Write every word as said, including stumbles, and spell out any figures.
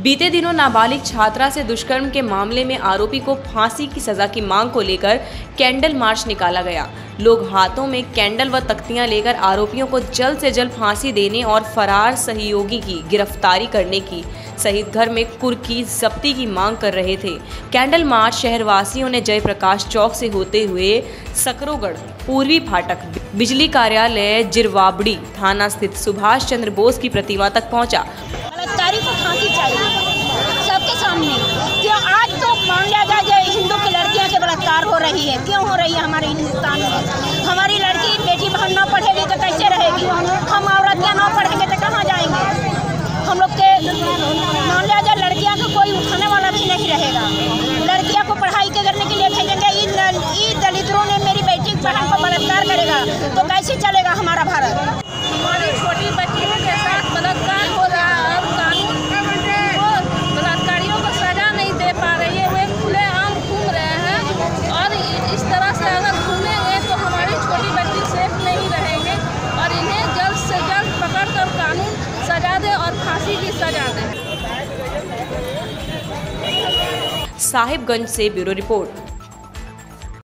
बीते दिनों नाबालिग छात्रा से दुष्कर्म के मामले में आरोपी को फांसी की सजा की मांग को लेकर कैंडल मार्च निकाला गया। लोग हाथों में कैंडल व तख्तियां लेकर आरोपियों को जल्द से जल्द फांसी देने और फरार सहयोगी की गिरफ्तारी करने की सहित घर में कुर्की जब्ती की मांग कर रहे थे। कैंडल मार्च शहरवासियों ने जयप्रकाश चौक से होते हुए सकरोगढ़, पूर्वी फाटक, बिजली कार्यालय, जिरवाबड़ी थाना स्थित सुभाष चंद्र बोस की प्रतिमा तक पहुंचा। बलात्कारी को फांसी चाहिए सबके सामने। क्यों आज तो मान लिया जाए जो हिंदू की लड़कियां के बलात्कार हो रही है, क्यों हो रही है हमारे हिंदुस्तान में? हमारी लड़की बेटी बहन न पढ़ेगी तो कैसे रहेगी? हम औरतियाँ न पढ़ेंगे तो कहाँ जाएंगे? हम लोग के मान लिया जाए लड़कियां को कोई उठाने वाला भी नहीं रहेगा। लड़कियां को पढ़ाई के करने के लिए भेजेंगे। इन दलितों ने मेरी बेटी बहन को बलात्कार करेगा तो कैसे चलेगा हमारा भारत? हमारी छोटी बच्चियों के साथ बलात्कार हो रहा है और कानून वो बलात्कारियों को सजा नहीं दे पा रही है। वे खुले आम घूम रहे हैं और इस तरह से अगर घूमेंगे तो हमारी छोटी बच्ची सेफ नहीं रहेंगे और इन्हें जल्द से जल्द पकड़ कर कानून सजा दे और फांसी की सजा दे। साहिबगंज से ब्यूरो रिपोर्ट।